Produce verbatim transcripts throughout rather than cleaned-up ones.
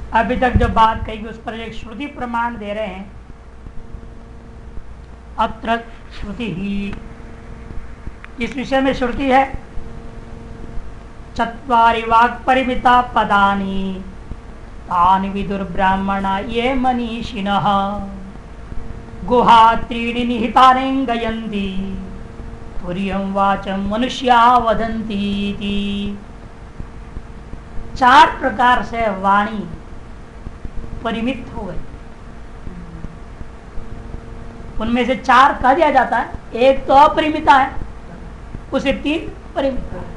अभी तक जो बात कही उस पर एक श्रुति प्रमाण दे रहे हैं। अत्र श्रुति ही, इस विषय में श्रुति है। चत्वारि वाक् परिमिता पदानि तानि विदुर्ब्राह्मणा ये मनीषिणः गुहा त्रीणि निहितानि गयन्ति तुर्यं वाचं मनुष्या वदन्ति। चार प्रकार से वाणी परिमित हो गई। उनमें से चार कह दिया जाता है, एक तो अपरिमिता है, उसे तीन परिमित है।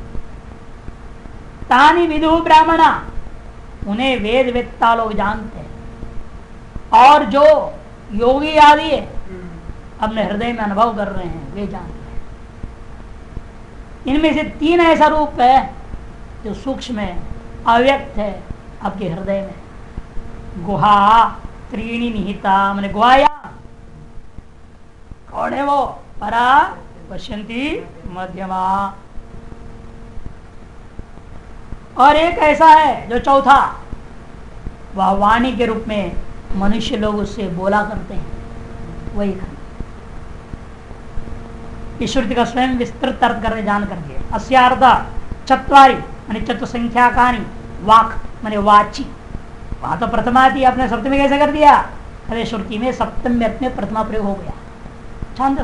तानि विदु ब्राह्मणा, उन्हें वेद वेत्ता लोग जानते हैं, और जो योगी आदि है अपने हृदय में अनुभव कर रहे हैं वे जानते हैं। इनमें से तीन ऐसा रूप है जो सूक्ष्म है, अव्यक्त है आपके हृदय में। गुहा त्रीणि निहिता, मैंने गुहाया कौन है वो? परा पश्यन्ति मध्यमा, और एक ऐसा है जो चौथा, वह वाणी के रूप में मनुष्य लोग उससे बोला करते हैं, वही खंड। ईश्वरति का स्वयं विस्तृत अर्थ करने जान करके अस्यार्थ चत्वारि माने चतुसंख्याकानि वाक् माने वाची। वहां तो प्रथमा थी, आपने सप्तमी कैसे कर दिया? अरे श्रुति में सप्तमी अर्थ में प्रथमा प्रयोग हो गया। छांदस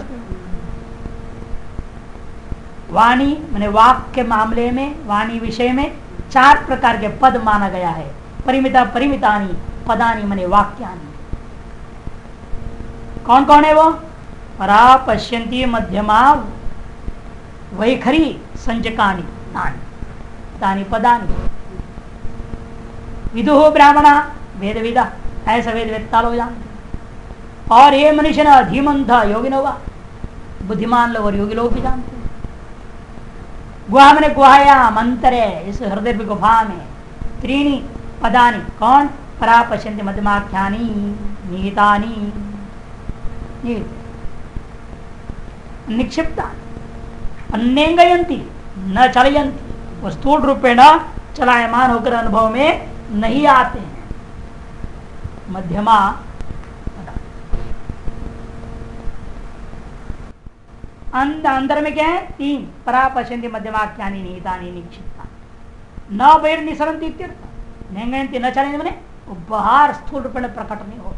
वाणी माने वाक के मामले में, वाणी विषय में चार प्रकार के पद माना गया है। परिमिता परिमितानि पदानि माने वाक्यानि। कौन कौन है वो? परा पश्यन्ति मध्यमा वैखरी संजकानि तानि तानि पदानि। विदुः ब्राह्मणा वेद विदा, ऐसा वेद वेत्ता लोग जानते। और ये मनुष्य न धीमंत योगी नवा, बुद्धिमान लोग और योगी लोग भी जानते हैं। गुहा मैंने गुहाया मंत्र है, इस हृदय गुफा में त्रीणी पदानि, कौन? परा पश्यन्ति मध्यमाख्यानि निहितानि निक्षिप्ता अन्यंगयंती न चलयंती, वो स्थूल रूपेण चलायमान होकर अनुभव में नहीं आते हैं। मध्यमा अंदर अंदर में क्या है? तीन, परा पश्यन्ति मध्यमाख्यानि निहितानि निक्षिप्ता न बहिर्निसरन्ति इत्यर्थ। नंगयंती न चलेंगे मैंने बाहर स्थूल रूप में प्रकट नहीं हो।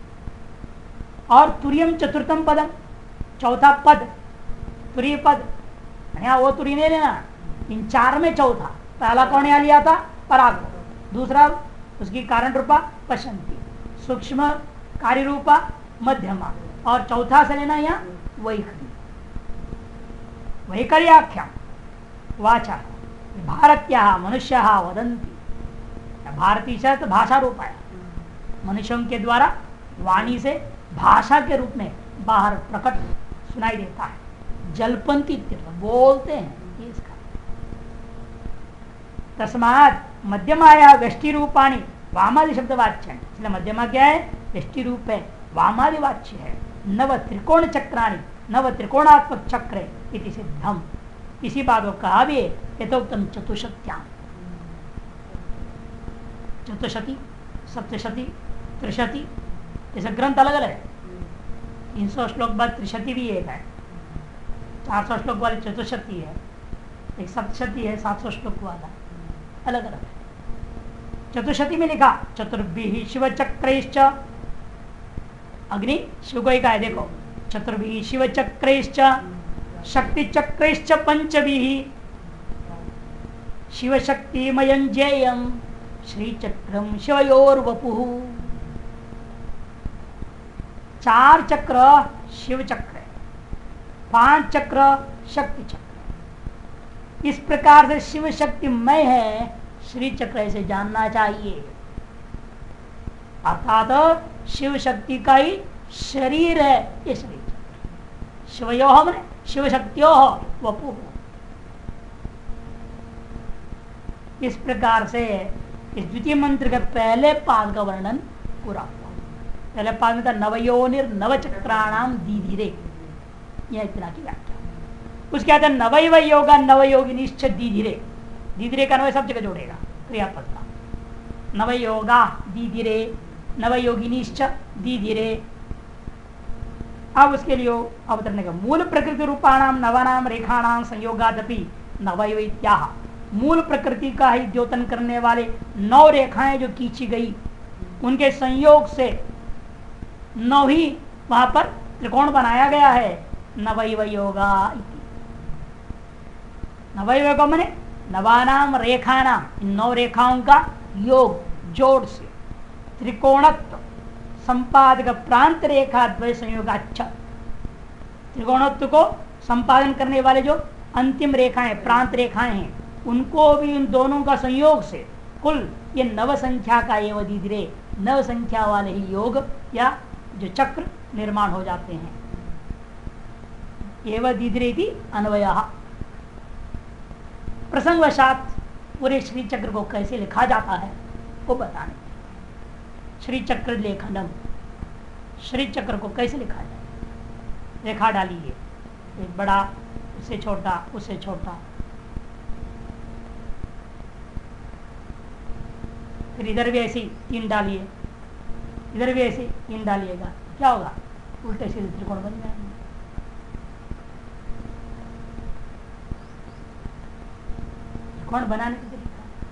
और तुर्यम चतुर्थम पदम, चौथा पद तुरीय पद, यहाँ वो तुरी नहीं लेना, इन चार में चौथा। पहला कौन यहाँ लिया था? पराग। दूसरा उसकी कारण रूपा पश्यन्ति, सूक्ष्म कार्य रूपा मध्यमा, और चौथा से लेना यहाँ वैखरी। वैखर्याख्या वाचा भारत्या मनुष्य वदंती। भारतीय शब्द भाषा रूप आया, मनुष्यों के द्वारा वाणी से भाषा के रूप में बाहर प्रकट सुनाई देता है। जलपंती बोलते हैं इसका। तस्मात् मध्यमाया व्यष्टि रूपाणी वामादि शब्द वाच्य, इसलिए मध्यमा क्या है? व्यष्टि रूप है, वामादि वाच्य है। नव त्रिकोण चक्राणी, नव त्रिकोणात्मक चक्र इति सिद्धम। इसी बात को कहा भी यथोक्तम चतुष्त्याम, चतुशती सप्तशती त्रिशती, जैसे ग्रंथ अलग अलग है। तीन सौ श्लोक बाद त्रिशती भी एक है, चार सौ श्लोक वाली चतुशती है, एक सप्तशती है, सात सौ श्लोक वाला, अलग अलग है। चतुशती में लिखा चतुर्भि शिव चक्रैश्च, अग्नि शिव को ही कहा है, देखो चतुर्भि शिव चक्रैश्च शक्ति चक्रैश्च पंचभि शिव शक्तिमयं जेयं श्री चक्रम शिवयोर वपुः। चार चक्र शिव चक्र है, पांच चक्र शक्ति चक्र। इस प्रकार से शिव शक्तिमय है, श्री चक्र ऐसे जानना चाहिए। अर्थात शिव शक्ति का ही शरीर है ये श्री चक्र। शिवयोः मैंने शिव शक्तियोः वपुः। इस प्रकार से इस द्वितीय मंत्र के पहले पाद का वर्णन पूरा हुआ। पहले पाद में था नवयोनिर नवचक्राणाम दीधिरे, यह इतना की व्याख्या। उसके बाद नवैव योगा नवयोगिनिश्च दीधिरे, दीधिरे का नवय सब जगह जोड़ेगा क्रियापद का। नवयोगा दीधिरे नवयोगिनीश्च दीधिरे। अब उसके लिए अवतरने का मूल प्रकृति रूपाणाम नवानाम रेखाणाम संयोगादपि नवयो इत्याह। मूल प्रकृति का ही द्योतन करने वाले नौ रेखाएं जो खींची गई उनके संयोग से नौ ही वहां पर त्रिकोण बनाया गया है। नवैव योगा नवैव मने नवानाम रेखानाम, इन नौ रेखाओं का योग जोड़ से त्रिकोणत्व संपादक प्रांत रेखा द्वय संयोगाच्छ। त्रिकोणत्व को संपादन करने वाले जो अंतिम रेखाएं प्रांत रेखाएं हैं उनको भी उन दोनों का संयोग से कुल ये नव संख्या का एवं दीधिरे नव संख्या वाले ही योग या जो चक्र निर्माण हो जाते हैं। एवं दीधिरे थी अन्वयः। प्रसंगवशात पूरे श्री चक्र को कैसे लिखा जाता है वो बताने। श्री चक्र लेखनम, श्री चक्र को कैसे लिखा जाए। रेखा डालिए, एक बड़ा उससे छोटा उससे छोटा, फिर इधर भी ऐसी तीन डालिए, इधर भी ऐसे तीन डालिएगा, क्या होगा उल्टे सीधे त्रिकोण बन जाएंगे। त्रिकोण बनाने का तरीका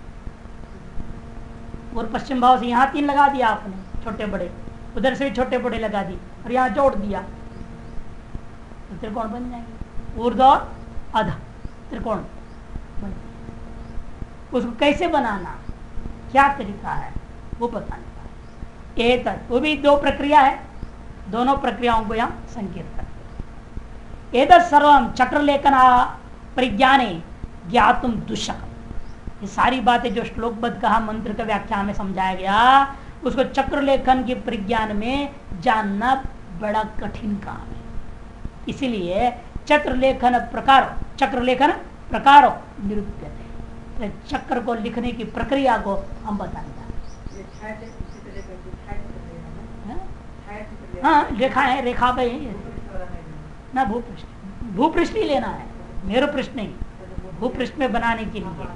और पश्चिम भाव से यहाँ तीन लगा दिया आपने छोटे बड़े, उधर से भी छोटे बड़े लगा दी और यहाँ जोड़ दिया तो त्रिकोण बन जाएंगे। ऊर्ध्व और अध त्रिकोण बन जाएंगे। उसको कैसे बनाना, क्या तरीका है वो बताने का। एतत् वो भी दो प्रक्रिया है, दोनों प्रक्रियाओं को यहाँ संकेत करते। एतत् सर्वम चक्र लेखन परिज्ञाने ज्ञातुम दुष्करम। ये सारी बातें जो श्लोकबद्ध कहा मंत्र का व्याख्या में समझाया गया उसको चक्र लेखन के परिज्ञान में जानना बड़ा कठिन काम है। इसीलिए चक्र लेखन प्रकार चक्र लेखन प्रकारो निरूप्यते, चक्र को लिखने की प्रक्रिया को हम बताएंगे। हाँ रेखा है, रेखा पे ना भूपृष्ठ, भूपृष्ठ ही लेना है, मेरु पृष्ठ नहीं, भूपृष्ठ में बनाने के लिए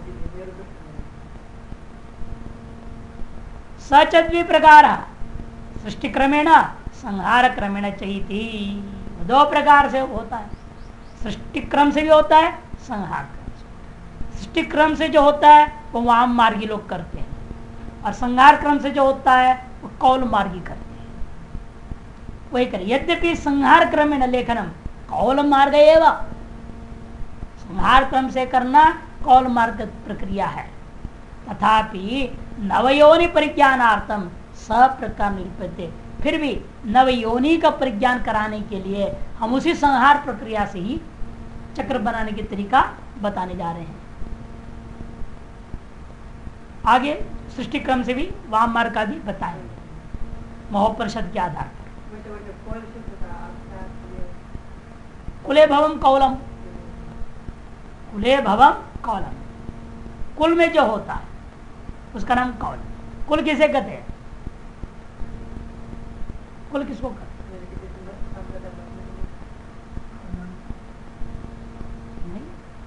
सचद्वी प्रकार सृष्टि क्रमेण संहार क्रमेण चाहिए। दो प्रकार से होता है, सृष्टि क्रम से भी होता है, संहार क्रम से। सृष्टि क्रम से जो होता है वो वाम मार्गी लोग करते हैं और संहार क्रम से जो होता है वो कौल मार्गी करते हैं। वही करें। यद्यपि संहार क्रमेण लेखनम कौल मार्ग एवं, संहार क्रम से करना कौल मार्ग प्रक्रिया है, तथापि नवयोनि परिज्ञानार्थम सप्रकार निरूप्यते। फिर भी नवयोनि का परिज्ञान कराने के लिए हम उसी संहार प्रक्रिया से ही चक्र बनाने की तरीका बताने जा रहे हैं। आगे सृष्टि क्रम से भी वाम मार्ग का भी बताएंगे महोपनिषद के आधार पर। कुले भवम कौलम, कुले भवम कौलम, कुल में जो होता है उसका नाम कौल। कुल किसे कहते हैं, कुल किसको कहते हैं? नहीं,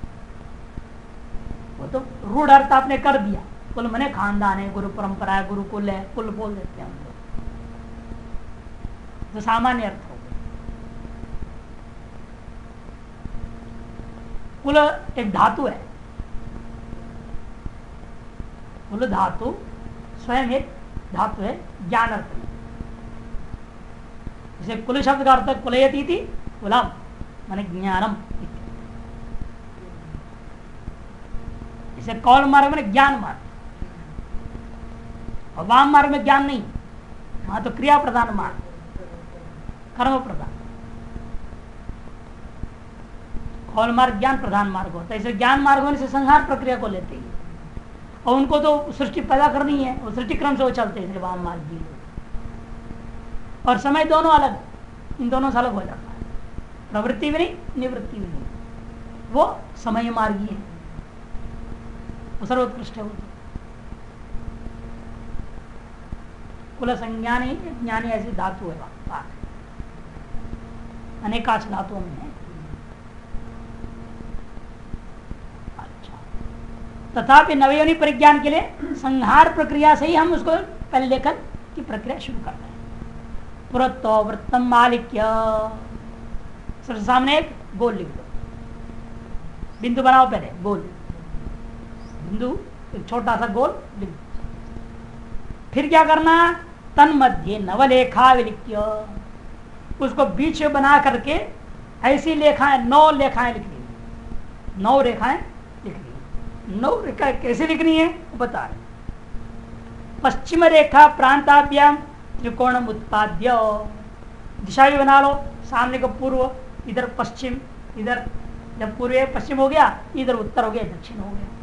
वो तो रूढ़ अर्थ आपने कर दिया। कुल मने खानदान है, गुरु परंपरा है, गुरुकुल है, कुल बोल देते हैं हम लोग, तो सामान्य अर्थ हो गया। कुल एक धातु है, कुल धातु स्वयं एक धातु है ज्ञान अर्थ में। जैसे कुल शब्द का अर्थ कुलयती थी, कुलम माने ज्ञानम। जैसे कौल मार्ग में ज्ञान मार्ग, और वाम मार्ग में ज्ञान नहीं, वहां तो क्रिया प्रधान मार्ग, कर्म प्रधान। कौल मार्ग ज्ञान प्रधान मार्ग होता है। इसे ज्ञान मार्ग होने से संहार प्रक्रिया को लेते हैं और उनको तो सृष्टि पैदा करनी है, वो सृष्टि क्रम से वो चलते हैं, इसलिए वाम मार्ग भी। और समय दोनों अलग, इन दोनों से अलग हो जाता है। प्रवृत्ति भी नहीं, निवृत्ति भी नहीं, वो समय मार्गी है, वो सर्वोत्कृष्ट है। वो कुल संज्ञान ही ज्ञानी ऐसी धातु है, बात अनेकाश धातुओं में है। अच्छा, तथापि नवयोनि परिज्ञान के लिए संहार प्रक्रिया से ही हम उसको पहले लेखन की प्रक्रिया शुरू कर रहे हैं। पुरत्तो वृत्तम मालिक्य, सबसे सामने एक गोल लिख दो, बिंदु बनाओ, पहले गोल बिंदु, एक छोटा सा गोल लिख दो। फिर क्या करना, तन मध्य नवलेखा विलिख्य, उसको बीच में बना करके ऐसी लेखाएं, नौ लेखाएं लिखनी है, नौ रेखाएं लिखनी है। नौ रेखा कैसे लिखनी है बता रहे। पश्चिम रेखा प्रांताभ्याम त्रिकोणम उत्पाद्य, दिशा भी बना लो, सामने को पूर्व, इधर पश्चिम, इधर जब पूर्व पश्चिम हो गया, इधर उत्तर हो गया, दक्षिण हो गया,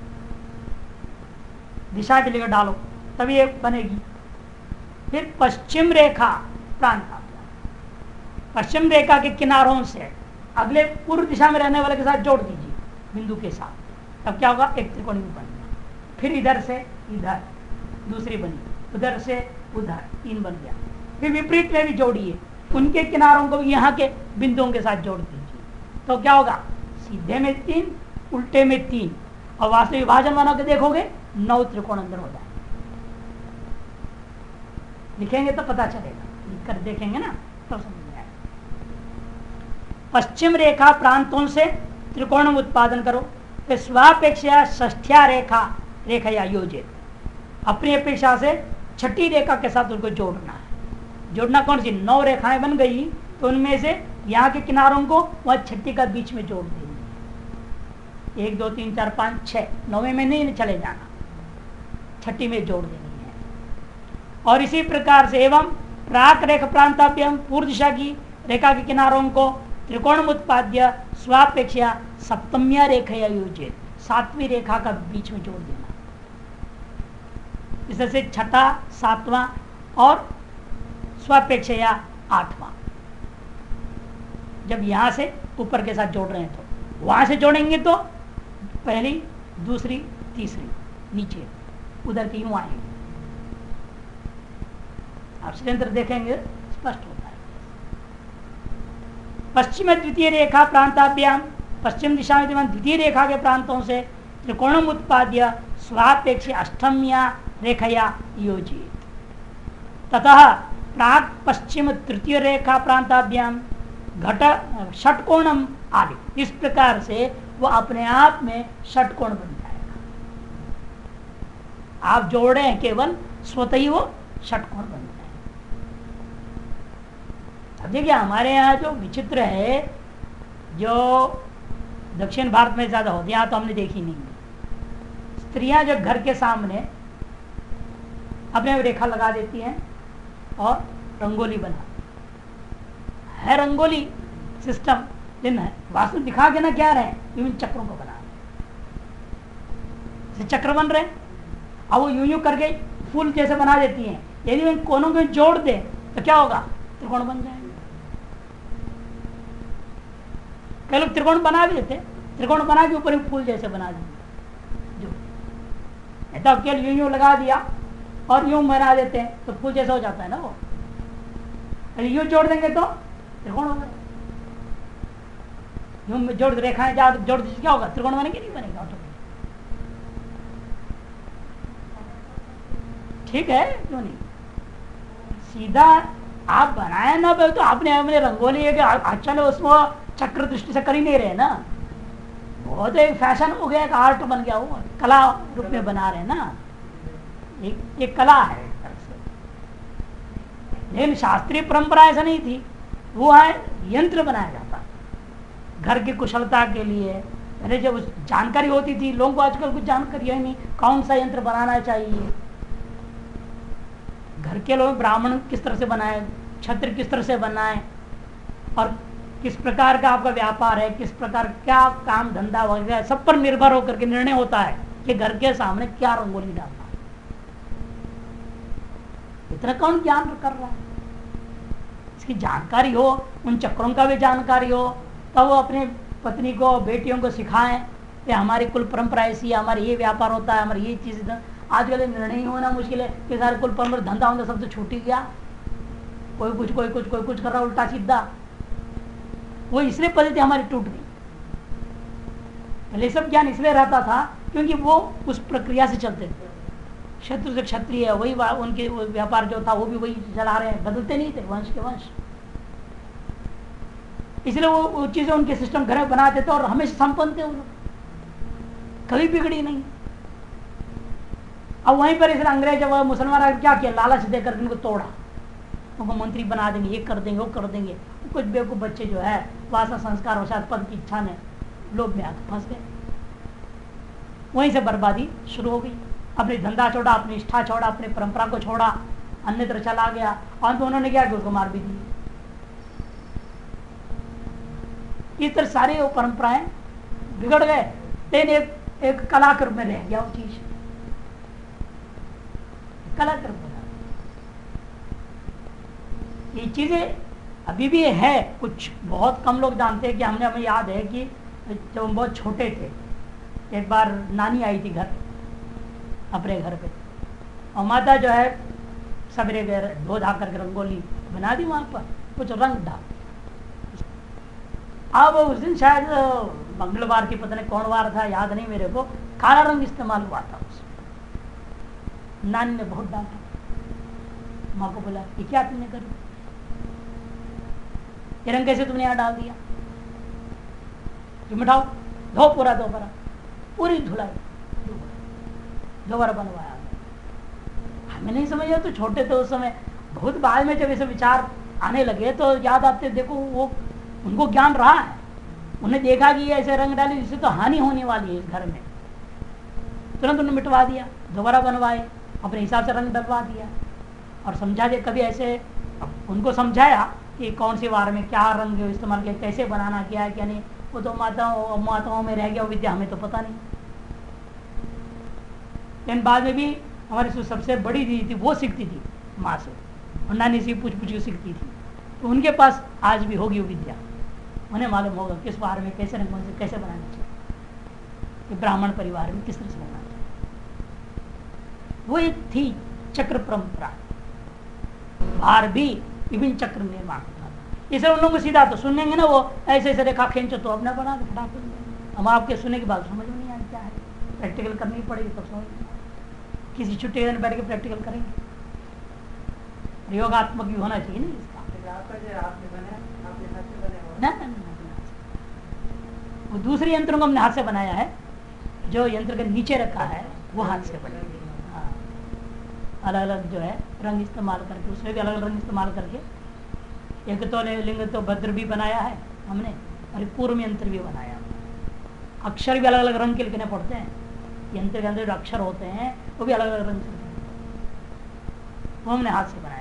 दिशा भी लेकर डालो तभी ये बनेगी। फिर पश्चिम रेखा प्रांताभ्याम, पश्चिम रेखा के किनारों से अगले पूर्व दिशा में रहने वाले के साथ जोड़ दीजिए बिंदु के साथ, तब क्या होगा, एक त्रिकोण भी बन गया। फिर इधर से इधर दूसरी बनी, उधर से उधर तीन बन गया। फिर विपरीत में भी जोड़िए, उनके किनारों को भी यहाँ के बिंदुओं के साथ जोड़ दीजिए, तो क्या होगा, सीधे में तीन, उल्टे में तीन, और वास्तविक विभाजन बना के देखोगे नौ त्रिकोण अंदर हो जाए। लिखेंगे तो पता चलेगा, लिख कर देखेंगे ना तो समझ में आएगा। पश्चिम रेखा प्रांतों से त्रिकोण उत्पादन करो, फिर स्वापेक्षा षष्ठ्या रेखा रेखा या योजित, अपनी अपेक्षा से छठी रेखा के साथ उनको जोड़ना है। जोड़ना कौन सी, नौ रेखाएं बन गई, तो उनमें से यहाँ के किनारों को वह छठी का बीच में जोड़ देंगे। एक दो तीन चार पाँच छः, नौवें में नहीं चले जाना, छठी में जोड़ देनी है। और इसी प्रकार से एवं प्राक रेखा प्रांताभ्याम, पूर्व दिशा की रेखा के किनारों को त्रिकोण उत्पाद्य स्वापेक्षा सप्तम्या रेखा योजित, सातवीं रेखा का बीच में जोड़ देना। इस तरह से छठा, सातवां और स्वापेक्षा आठवां, जब यहां से ऊपर के साथ जोड़ रहे हैं तो वहां से जोड़ेंगे तो पहली, दूसरी, तीसरी नीचे, उधर की यूं आएंगे। आप षड्यंत्र देखेंगे स्पष्ट होता है। पश्चिम द्वितीय रेखा प्रांताभ्याम, पश्चिम दिशा में विद्यमान द्वितीय रेखा के प्रांतों से त्रिकोणम उत्पाद्य स्वापेक्ष अष्टम्या रेखया योजित, ततः प्राक पश्चिम तृतीय रेखा प्रांताभ्याम घट षटकोणम आदि, इस प्रकार से वो अपने आप में षटकोण बन जाएगा। आप जोड़े हैं केवल, स्वतः ही वो षटकोण बन जाएगा। अब देखिए हमारे यहाँ जो विचित्र है, जो दक्षिण भारत में ज्यादा होती है, यहाँ तो हमने देखी नहीं। स्त्रियां जो घर के सामने अपने रेखा लगा देती हैं और रंगोली बना है, रंगोली सिस्टम दिन है, वास्तु दिखा के ना क्या रहे, यूं चक्रों को बना रहे, चक्र बन रहे, अब वो यूं यूं करके फूल जैसे बना देती हैं। यदि वे कोनों को जोड़ दे तो क्या होगा, त्रिकोण बन जाएंगे। कई लोग त्रिकोण बना भी देते, त्रिकोण बना के ऊपर फूल जैसे बना देंगे, जो तो केवल यूं यूं लगा दिया और यूं बना देते हैं तो फूल जैसा हो जाता है ना वो। यूं जोड़ देंगे तो त्रिकोण हो जाएगा। यूं जोड़ रेखाएं जोड़ दीजिए, क्या होगा, त्रिकोण बनेंगे, नहीं बनेगा ऑटोमेटिक। ठीक है, क्यों नहीं, सीधा आप बनाए ना तो आपने अपने रंगोली है कि अच्छा ना उसमें चक्र दृष्टि से कर ही नहीं रहे ना, बहुत एक फैशन हो गया, एक आर्ट बन गया, वो कला रूप में बना रहे ना, एक एक कला है। लेकिन शास्त्रीय परंपरा ऐसा नहीं थी, वो है यंत्र बनाया जाता घर की कुशलता के लिए। पहले जब जानकारी होती थी, लोगों को आजकल कुछ जानकारी है नहीं, कौन सा यंत्र बनाना चाहिए। घर के लोग ब्राह्मण किस तरह से बनाए, क्षत्रिय किस तरह से बनाए, और किस प्रकार का आपका व्यापार है, किस प्रकार क्या काम धंधा वगैरह, सब पर निर्भर होकर के निर्णय होता है कि घर के सामने क्या रंगोली डालना। इतना कौन ज्ञान कर रहा है, इसकी जानकारी हो, उन चक्रों का भी जानकारी हो, तब वो अपने पत्नी को, बेटियों को सिखाएं कि हमारी कुल परंपरा ऐसी है, हमारा ये व्यापार होता है, हमारी ये चीज। आजकल निर्णय होना मुश्किल है कि सारे कुल परंपरा धंधा होता सब तो छूट ही गया, कोई कुछ कोई कुछ कोई कुछ कर रहा उल्टा सीधा। वो इसलिए पद्धति हमारी टूट गई। पहले सब ज्ञान इसलिए रहता था क्योंकि वो उस प्रक्रिया से चलते थे। शत्रु से क्षत्रिय है, वही उनके व्यापार जो था वो भी वही चला रहे हैं, बदलते नहीं थे वंश के वंश। इसलिए वो, वो चीजें उनके सिस्टम घर बना देते और हमेशा संपन्न थे वो लोग, कभी बिगड़ी नहीं। अब वहीं पर इसलिए अंग्रेज जब मुसलमान क्या किया, लालच देकर उनको तोड़ा, उनको मंत्री बना देंगे, ये कर देंगे, वो कर देंगे। कुछ बेवकूफ बच्चे जो है वासना संस्कार और शायद पद की इच्छा में लोभ में आकर फंस गए। वहीं से बर्बादी शुरू हो गई। अपने धंधा छोड़ा, अपनी निष्ठा छोड़ा, अपने परंपरा को छोड़ा, अन्यत्र चला गया। और तो उन्होंने क्या कि उसको मार भी दिए। इस तरह सारी वो परंपराएं बिगड़ गए, लेकिन एक, एक कला के रूप में रह गया वो चीज, कला के रूप में। ये चीजें अभी भी है, कुछ बहुत कम लोग जानते हैं कि हमने, हमें याद है कि जब हम बहुत छोटे थे, एक बार नानी आई थी घर, अपने घर पे, और माता जो है सवेरे गए धो धा करके रंगोली बना दी, वहां पर कुछ रंग डाल। अब उस दिन शायद मंगलवार थी, पता नहीं कौन वार था, याद नहीं मेरे को, काला रंग इस्तेमाल हुआ था उसमें। नानी ने बहुत डांटा, माँ को बोला कि क्या तुमने करी, ये रंग कैसे तुमने यहाँ डाल दिया, तुम उठाओ, धो पूरा दोबारा, पूरी धुलाई दोबारा बनवाया। हमें नहीं समझ, तो छोटे थे उस समय, बहुत बाद में जब ऐसे विचार आने लगे तो याद आते, देखो वो उनको ज्ञान रहा है, उन्हें देखा कि ऐसे रंग डाले जिससे तो हानि होने वाली है इस घर में, तुरंत उन्हें मिटवा दिया, दोबारा बनवाए, अपने हिसाब से रंग डलवा दिया और समझा दिया। कभी ऐसे उनको समझाया कि कौन सी वार में क्या रंग इस्तेमाल किया, कैसे बनाना, क्या है क्या नहीं, वो तो माताओं माताओं में रह गया विद्या, हमें तो पता नहीं। लेकिन बाद में भी हमारी सबसे बड़ी दीदी थी, वो सीखती थी माँ से, और नानी से पूछ पूछ के सीखती थी, तो उनके पास आज भी होगी वो विद्या, उन्हें मालूम होगा किस वार में कैसे रंग से कैसे बनाना चाहिए, ब्राह्मण परिवार में किस तरह से बनाना चाहिए। वो एक थी चक्र परंपरा, बाहर भी विभिन्न चक्र निर्माण होता था। इसे उन लोगों को सीधा तो सुनेंगे ना, वो ऐसे ऐसे रेखा खींचो तो अपना बना दो फटाफट। हम आपके सुनने की बात समझ में नहीं आई क्या है, प्रैक्टिकल करनी पड़ेगी तब समझ, किसी छुट्टी में बैठ के प्रैक्टिकल करेंगे, प्रयोगात्मक भी होना चाहिए ना इसका। ना, ना, ना, वो दूसरे यंत्रों को हमने हाथ से बनाया है, जो यंत्र के नीचे रखा है वो हाथ से बना, हाँ, अलग अलग जो है रंग इस्तेमाल करके, उसमें भी अलग अलग रंग इस्तेमाल करके। एक तो लिंग तो भद्र भी बनाया है हमने, और पूर्व यंत्र भी बनाया। अक्षर भी अलग अलग रंग के लिखने पड़ते हैं, यंत्र के अंदर जो अक्षर होते हैं वो भी अलग अलग रंग से, वो हमने हाथ से बनाया।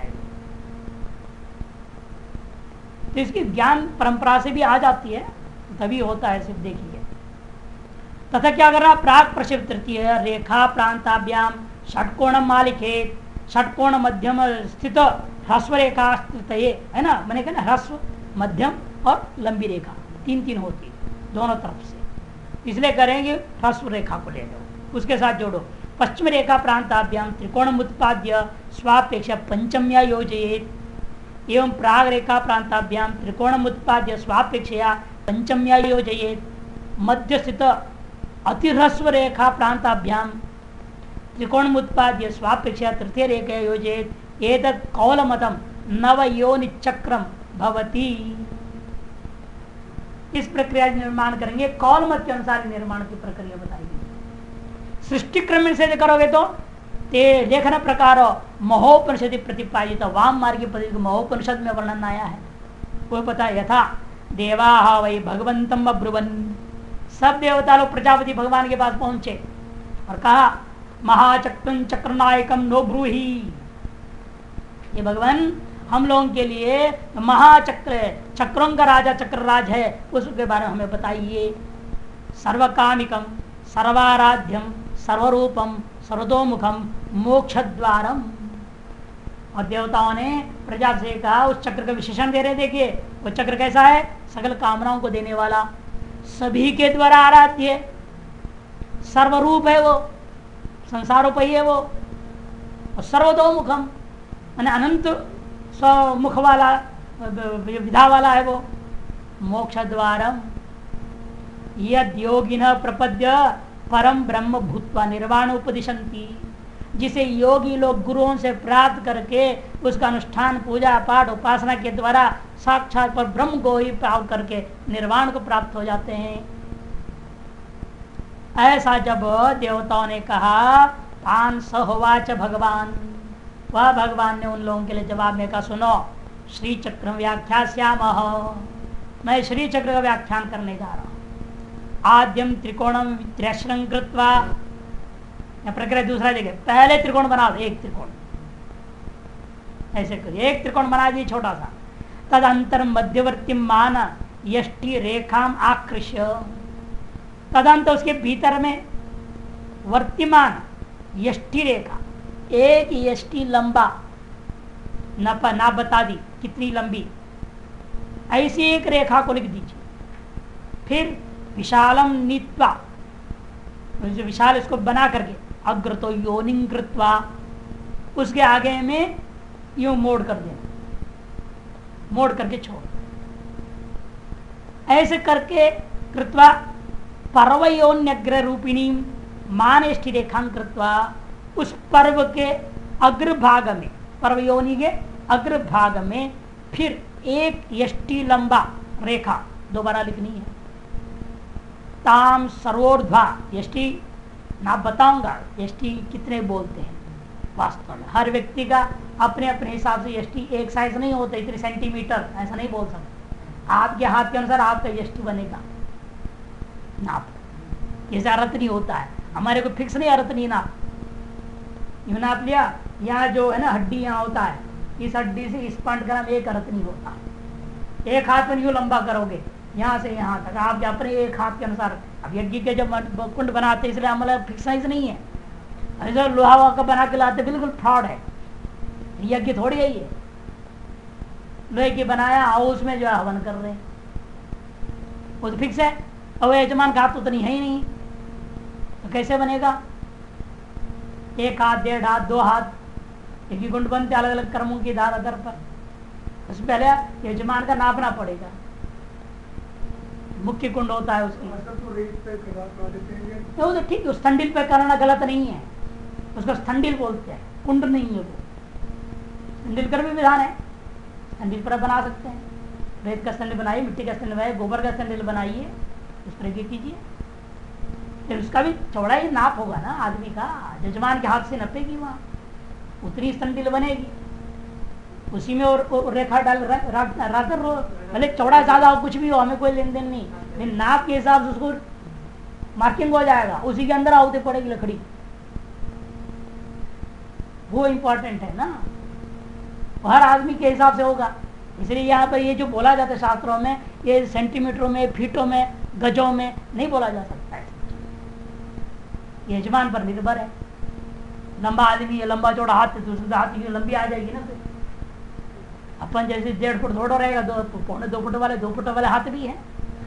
तो इसकी ज्ञान परंपरा से भी आ जाती है, तभी होता है, सिर्फ देखिए। तथा क्या कर रहा, प्राक प्रशिव तृतीय रेखा प्रांताभ्याम षटकोण मालिकेत, षटकोण मध्यम स्थित ह्रस्व रेखा स्थित, है ना, मैंने कहा ना ह्रस्व मध्यम और लंबी रेखा तीन तीन होती है दोनों तरफ से, इसलिए करेंगे ह्रस्व रेखा को ले लो, उसके साथ जोड़ो। पश्चिम रेखा प्रांताभ्याम त्रिकोण उत्पाद्य स्वापेक्षा पंचम्या योजयेत, एवं प्राग रेखा प्रांताभ्याम त्रिकोण उत्पाद्य स्वापेक्षया पंचम्या योजयेत, मध्य स्थित अतिह्रस्व रेखा प्रांताभ्याम त्रिकोण उत्पाद्य स्वापेक्षया तृतीय रेखा योजयेत, एतत् कौलमतम नवयोनिचक्रम भवति। इस प्रक्रिया निर्माण करेंगे, कौलमत के अनुसार निर्माण की प्रक्रिया बताएगी। सृष्टि क्रम से करोगे तो ते लेखन प्रकार महोपनिषद प्रतिपादित, वाम मार्ग पद्धति महोपनिषद में वर्णन आया है, वो पता है। यथा देवा वही भगवंतम अब्रुवन, सब देवता लोग प्रजापति भगवान के पास पहुंचे और कहा महाचक्रं चक्रनायकम नो ब्रूहि, ये भगवान हम लोगों के लिए महाचक्र, चक्रों का राजा चक्रराज है, उसके बारे में हमें बताइए। सर्वकामिकम सर्वाराध्यम सर्वरूपम सर्वतोमुखम मोक्ष द्वारम, और देवताओं ने प्रजा से कहा, उस चक्र का विशेषण दे रहे, देखिए वो चक्र कैसा है, सकल कामनाओं को देने वाला, सभी के द्वारा आराध्य, सर्वरूप है वो, संसारोपही है वो, और सर्वतोमुखम माने अनंत स्वमुख वाला विधा वाला है वो, मोक्ष द्वारम यद योगिन प्रपद्य परम ब्रह्म भूतवा निर्वाण उपदिशंति, जिसे योगी लोग गुरुओं से प्राप्त करके उसका अनुष्ठान पूजा पाठ उपासना के द्वारा साक्षात पर ब्रह्म को ही प्राप्त करके निर्वाण को प्राप्त हो जाते हैं। ऐसा जब देवताओं ने कहा, तान सहोवाच भगवान, वह भगवान ने उन लोगों के लिए जवाब में कहा, सुनो श्री चक्र व्याख्यास्याम, मैं श्री चक्र का व्याख्यान करने जा रहा हूं। आद्यम त्रिकोणम त्र्यश्रं कृत्वा, प्रक्रिया दूसरा जगह, पहले त्रिकोण बना दो, एक त्रिकोण ऐसे करिए, एक त्रिकोण बना दिए छोटा सा, तदंतर मध्यवर्ती मान यष्टि रेखाम आकृष्य, तदंत उसके भीतर में वर्तिमान यष्टि रेखा, एक यष्टि लंबा, न ना बता दी कितनी लंबी, ऐसी एक रेखा को लिख दीजिए। फिर विशालम नीत्वा, जो विशाल इसको बना करके, अग्र तो योनिं कृत्वा, उसके आगे में यूं मोड़ कर देना, मोड़ करके छोड़, ऐसे करके कृत्वा पर्वयोन्यग्र रूपिणी मानेष्टि रेखां कृत्वा, उस पर्व के अग्रभाग में, पर्वयोनि के अग्रभाग में फिर एक यष्टि लंबा रेखा दोबारा लिखनी है। ताम सर्वोर्ध्वा, यष्टि ना बताऊंगा यष्टि कितने बोलते हैं, वास्तव में हर व्यक्ति का अपने अपने हिसाब से यष्टि एक साइज नहीं होता, इतने सेंटीमीटर ऐसा नहीं बोल सकते। आपके हाथ के अनुसार आपका यष्टि बनेगा नाप, जैसे अर्थ नहीं होता है, हमारे को फिक्स नहीं अर्थ नहीं नाप, यूं नाप लिया, यहाँ जो है ना हड्डी यहाँ होता है, इस हड्डी से इस पॉइंट का नाम एक अर्थ नहीं होता। एक हाथ में यूं लंबा करोगे यहाँ से यहाँ तक, आप अपने एक हाथ के अनुसार। अब यज्ञ के जब कुंड बनाते इसलिए हमारा फिक्स साइज नहीं है, ऐसा लोहा वहा का बना के लाते बिल्कुल फ्रॉड है, यज्ञ थोड़ी है ये, लोहे की बनाया और उसमें जो है हवन कर रहे हैं, वो तो फिक्स है। और यजमान का हाथ तो उतनी है ही नहीं, तो कैसे बनेगा? एक हाथ, डेढ़ हाथ, दो हाथ, एक ही कुंड बनते अलग अलग कर्मों के आधार आधार पर, उससे पहले यजमान का नापना पड़ेगा। मुख्य कुंड होता है उसकी, तो तो ठीक है, स्थंडिल पे करना गलत नहीं है, उसको स्थंडिल बोलते हैं, कुंड नहीं है वो। स्थंडिल कर भी विधान है, स्थंडिल पर बना सकते हैं, रेत का स्थंडिल बनाइए, मिट्टी का स्थंडिल बनाइए, गोबर का स्थंडिल बनाइए, उस तरह की कीजिए। फिर उसका भी चौड़ाई नाप होगा ना आदमी का, यजमान के हाथ से नपेगी वहाँ, उतनी स्थंडिल बनेगी, उसी में और, और रेखा डाल रख रो, भले चौड़ा ज्यादा हो कुछ भी हो, हमें कोई लेन देन नहीं, लेकिन नाप के हिसाब से उसको मार्किंग हो जाएगा, उसी के अंदर आउते पड़ेगी लकड़ी, वो इम्पोर्टेंट है ना, हर आदमी के हिसाब से होगा। इसलिए यहाँ पर ये जो बोला जाता है शास्त्रों में, ये सेंटीमीटरों में, फीटों में, गजों में नहीं बोला जा सकता है, यजमान पर निर्भर है। लंबा आदमी है, लंबा चौड़ा हाथ है, दूसरे हाथ की लंबी आ जाएगी ना, फिर अपन जैसे डेढ़ फुट थोड़ा रहेगा, दो पौने दो फुट वाले दो फुट वाले हाथ भी हैं।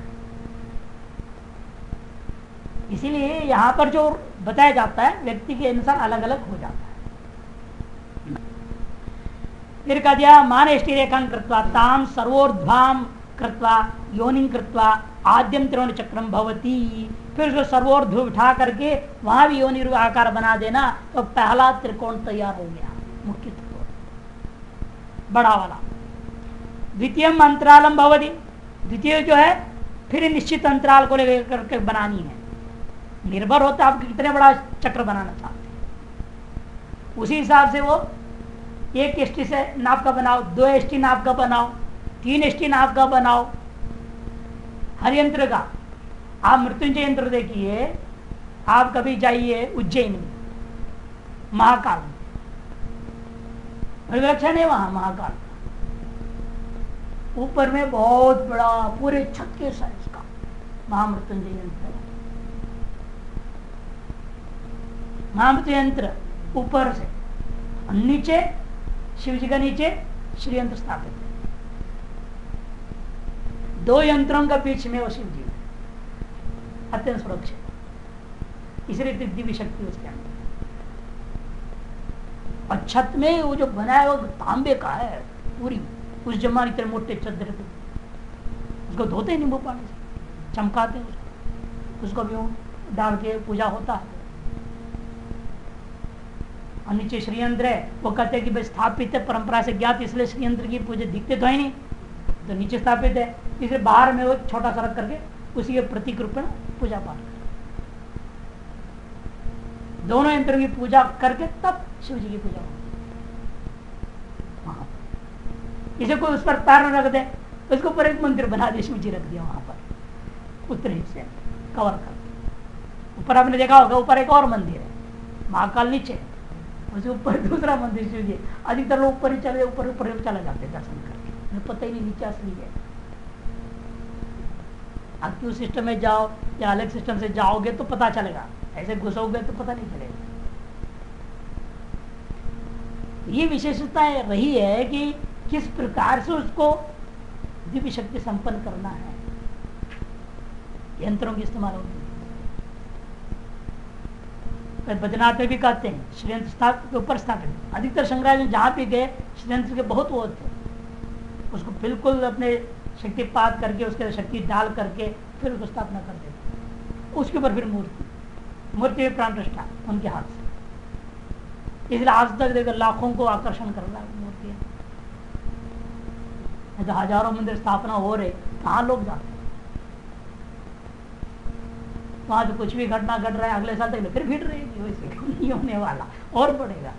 इसीलिए यहाँ पर जो बताया जाता है व्यक्ति के अनुसार अलग अलग हो जाता है। फिर कह दिया मानेष्टि रेखां कृत्वा ताम सर्वोर्ध्वाम कृत्वा योनिं कृत्वा आद्यम त्रिकोण चक्रम भवती, फिर उसको सर्वोर्ध्व उठा करके वहां भी योनि आकार बना देना, तो पहला त्रिकोण तैयार हो गया, मुख्य त्रिकोण बड़ा वाला। द्वितीय अंतरालम भवती, द्वितीय जो है फिर निश्चित अंतराल को लेकर करके बनानी है, निर्भर होता है आप कितने बड़ा चक्र बनाना चाहते हैं, उसी हिसाब से वो एक एसटी से नाप का बनाओ, दो एसटी नाप का बनाओ, तीन एसटी नाप का बनाओ। हर यंत्र का आप मृत्युंजय यंत्र देखिए, आप कभी जाइए उज्जैन में, महाकाल में, लक्षण है वहां महाकाल, ऊपर में बहुत बड़ा पूरे छत के साइज का महामृत्युंजय यंत्र, महामृत्यु यंत्र ऊपर से, नीचे शिव जी का नीचे श्री यंत्र स्थापित है, दो यंत्रों का बीच में वो शिव जी अत्यंत सुरक्षित, इसलिए दिव्य शक्ति उसके अंदर। और छत में वो जो बनाया वो तांबे का है पूरी, उस जमाने इतने मोटे चद्दर थे, उसको धोते नींबू पानी से, चमकाते उसको, उसको भी डाल के पूजा होता है। और नीचे श्रीयंत्र है, वो कहते हैं कि भाई स्थापित है, परंपरा से ज्ञात, इसलिए श्रीयंत्र की पूजा दिखते तो है नहीं, तो नीचे स्थापित है, इसलिए बाहर में वो छोटा सा रख करके उसी के प्रतीक रूप में पूजा पाठ कर, दोनों यंत्रों की पूजा करके तब शिव जी की पूजा होती। इसे कोई उस पर पैर न रख दे, उसके ऊपर एक मंदिर बना दे, शिव जी रख दिया वहां पर उत्तरी हिस्से कवर करके। ऊपर आपने देखा होगा, ऊपर एक और मंदिर है, महाकाल नीचे, उसके ऊपर दूसरा मंदिर शिव जी। अधिकतर लोग ऊपर ही चले, ऊपर ऊपर चले जाते दर्शन करके, पता ही नहीं नीचे असली है। आप क्यों सिस्टम में जाओ या अलग सिस्टम से जाओगे तो पता चलेगा, ऐसे घुसोगे तो पता नहीं चलेगा। ये विशेषता रही है कि किस प्रकार से उसको दिव्य शक्ति संपन्न करना है, यंत्रों की इस्तेमाल होती है। बद्रीनाथ में भी कहते हैं श्रीयंत्र स्थापित के ऊपर स्थापित, अधिकतर संग्रह जहां भी गए श्रीयंत्र के बहुत वो थे, उसको बिल्कुल अपने शक्तिपात करके उसके शक्ति डाल करके फिर उसको स्थापना कर देते, उसके ऊपर फिर मूर्ति मूर्ति प्राण प्रतिष्ठा उनके हाथ से। इसलिए आज तक देखो लाखों को आकर्षण कर रहा है मूर्तियां, तो हजारों मंदिर स्थापना हो रहे, कहाँ लोग जाते हैं, वहां तो कुछ भी घटना घट रहा है, अगले साल तक फिर भीड़ रहेगी, वैसे नहीं होने वाला, और बढ़ेगा।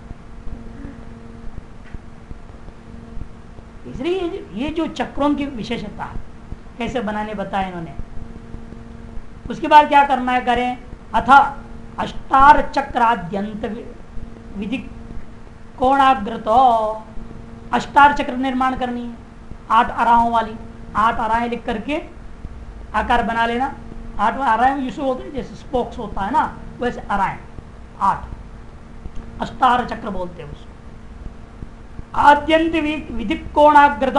इसलिए ये जो चक्रों की विशेषता है, कैसे बनाने बताया इन्होंने। उसके बाद क्या करना है, करें अथा अष्टार चक्राद्यंत विधि कोणाग्रतो, अष्टार चक्र निर्माण करनी है, आठ अराहों वाली, आठ अराहें लिख करके आकार बना लेना। आठ अराहें जिससे होते हैं, जैसे स्पोक्स होता है ना, वैसे अराहें आठ, अष्टार चक्र बोलते हैं उसको। आद्यंत विधिक कोणाग्रत,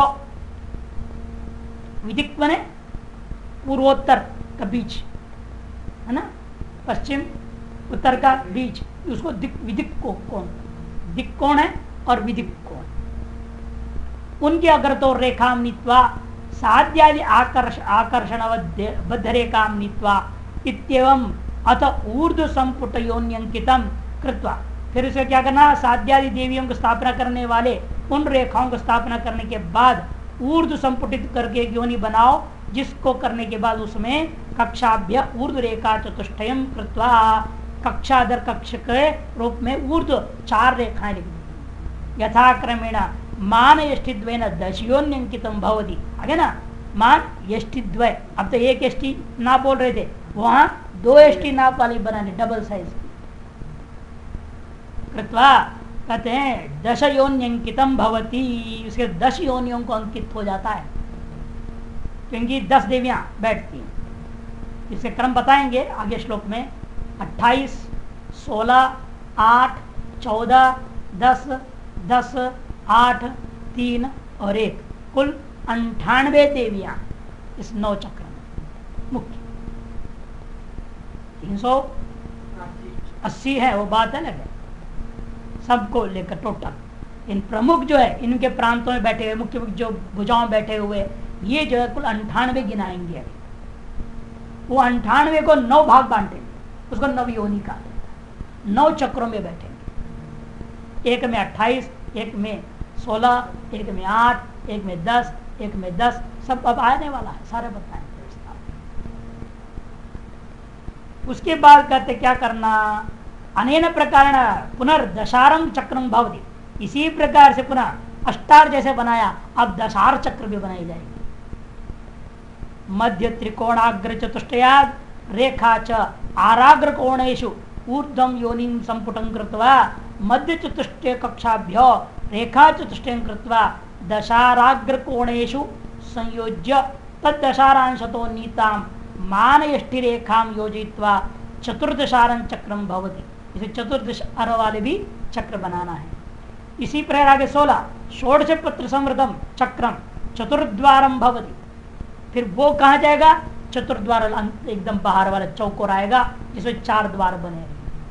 विधिक बने पूर्वोत्तर का बीच है ना, पश्चिम उत्तर का बीच, उसको दिक विधिक को कोण, दिक कोण है और विधिक कोण। उनके अग्रतो रेखा नीत्वा साध्यादि आकर्ष आकर्षण बद्ध रेखा नीत्वा इत्येवं अथ ऊर्ध्व संपुट योन्यंकितम कृत्वा, फिर उसे क्या करना, साध्यादि देवियों को स्थापना करने वाले उन रेखाओं को स्थापना करने के बाद ऊर्ध्व संपुटित करके एक योनि बनाओ, जिसको करने के बाद उसमें कक्षाभ्य ऊर्ध्व रेखा चतुष्टयम कृत्वा, कक्षा दर कक्ष के रूप में ऊर्ध्व चार रेखाएं लिख दी। यथाक्रमेण मान यष्टिद्वय न दशयोन्यंकितम भवति, आगे ना, मान यष्टिद्वय, अब तो एक यष्टि नाप बोल रहे थे, वहां दो यष्टि नाप वाली बनाने, डबल साइज की कृत्वा, कहते हैं दश योन्यंकितम भवती, उसके दस योनियों को अंकित हो जाता है, क्योंकि दस देवियां बैठती हैं। इसके क्रम बताएंगे आगे श्लोक में, अट्ठाईस, सोलह, आठ, चौदह, दस, दस, आठ, तीन और एक, कुल अंठानवे देवियां इस नौ चक्र में मुख्य। तीन सौ अस्सी है वो बात अलग है, सबको लेकर टोटल इन प्रमुख जो है, इनके प्रांतों में बैठे हुए मुख्य जो भुजाओं में बैठे हुए, ये जो है कुल अंठानवे गिनाएंगे। वो अंठानवे को नौ भाग बांटेंगे, उसको नवयोनि का, नौ चक्रों में बैठेंगे, एक में अट्ठाईस, एक में सोलह, एक में आठ, एक में दस, एक में दस, सब अब आने वाला है, सारे बताएंगे। उसके बाद कहते क्या करना, अनेन प्रकार पुनर्दशारं चक्रम भवति, इसी प्रकार से पुनः अष्टार जैसे बनाया, अब दशार चक्र भी बनाई जाएगी। मध्य त्रिकोणाग्र चतुष्टयाद रेखा च आराग्र कोणेषु ऊर्ध्वं योनिं संपुटं कृत्वा मध्य चतुष्टय कक्षाभ्यो रेखा चतुष्टयं कृत्वा दशाराग्र कोणेषु संयोज्य तद्दशारांशतो नीतां मानयष्टि रेखां योजयित्वा चतुर्दशारं चक्रम भवति, इसे चतुर्दश अर वाले भी चक्र बनाना है। इसी प्रकार आगे सोलह, षोडश पत्र समृद्धम चक्रम चतुर्द्वारम भवति, फिर वो कहा जाएगा, चतुर्द्वार एकदम बाहर वाला चौकोर आएगा, जिसमें चार द्वार बने।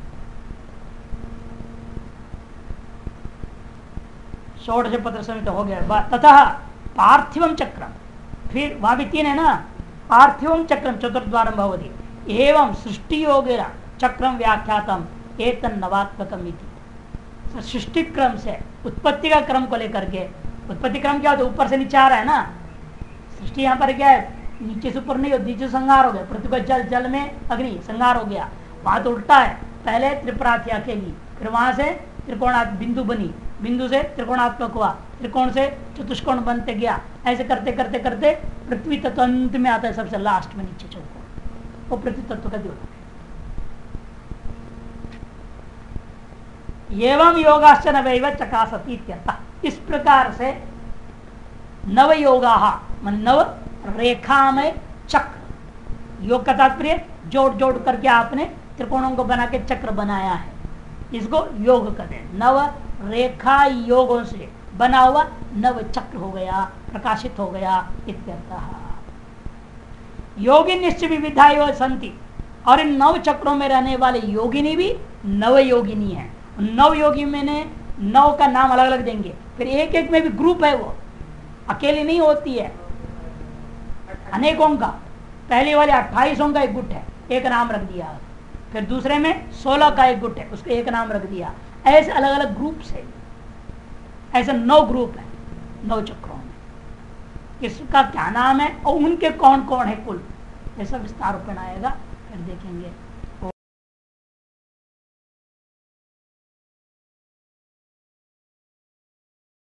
षोडश पत्र समित हो गया। तथा पार्थिवम चक्रम, फिर वहां भी तीन है ना, पार्थिवम चक्रम चतुर्द्वारम भवति, एवं सृष्टि योगेरा चक्रम व्याख्यातम एतन नवात्मकम इति। सृष्टि क्रम से उत्पत्ति का क्रम को लेकर के, उत्पत्ति क्रम क्या होता है, ऊपर से नीचे आ रहा है ना। सृष्टि यहाँ पर क्या है, नीचे से ऊपर नहीं हो, नीचे संहार हो गया, पृथ्वी का जल, जल में अग्नि, संहार हो गया। वहां तो उल्टा है, पहले त्रिपुराथी अकेली, फिर वहां से त्रिकोणा बिंदु बनी, बिंदु से त्रिकोणात्मक हुआ, त्रिकोण से चतुष्कोण बनते गया, ऐसे करते करते करते पृथ्वी तत्व अंत में आता है, सबसे लास्ट में नीचे चौकोण, वो पृथ्वी तत्व का द्योतक है। एवं योगाश्च नवैव चकासति इत्यर्थः। इस प्रकार से नव योगा मान नव रेखा में चक्र, योग का तात्पर्य जोड़ जोड़ करके आपने त्रिकोणों को बना के चक्र बनाया है, इसको योग कहते हैं। नव रेखा योगों से बना हुआ नव चक्र हो गया, प्रकाशित हो गया इत्यर्थः। योगी निश्चय विविधा संति, और इन नव चक्रों में रहने वाले योगिनी भी नव योगिनी है। नव योगी में ने नव का नाम अलग अलग देंगे, फिर एक एक में भी ग्रुप है, वो अकेली नहीं होती है, अनेकों का। पहले वाले अट्ठाईसों का एक गुट है, एक नाम रख दिया, फिर दूसरे में सोलह का एक गुट है, उसको एक नाम रख दिया। ऐसे अलग अलग ग्रुप से, ऐसे नौ ग्रुप है नौ चक्रों में, किसका क्या नाम है और उनके कौन कौन है कुल, ऐसा विस्तार रूप में आएगा, फिर देखेंगे।